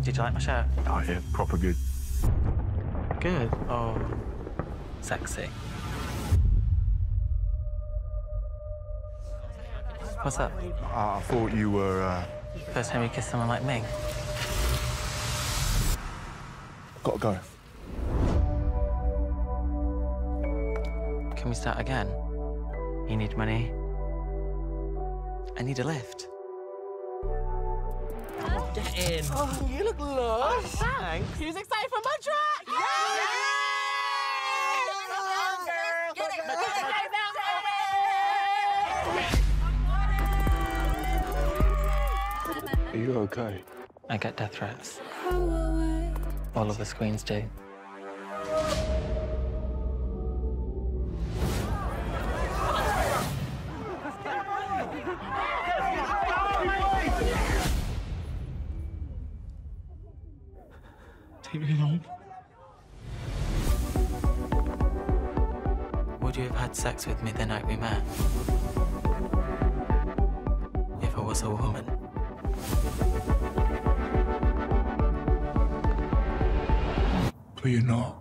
Did you like my shirt? Oh, yeah, proper good. Good or sexy? What's up? I thought you were, First time you kissed someone like me? Gotta go. Can we start again? You need money? I need a lift. Get in. Oh, you look lush. Thanks. Who's excited for my track? Yeah! Are you okay? I get death threats. All of us queens do. Take me home. Would you have had sex with me the night we met? If I was a woman? But you're not.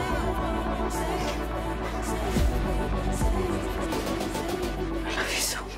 I love you so much.